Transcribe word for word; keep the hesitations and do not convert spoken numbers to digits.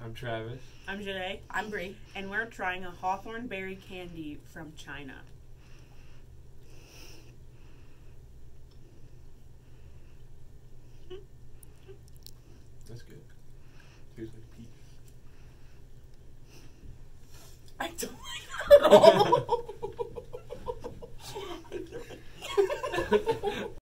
I'm Travis. I'm Zhane. I'm Bree. And we're trying a Hawthorn Berry candy from China. That's good. Tastes like peach. I don't like that at all.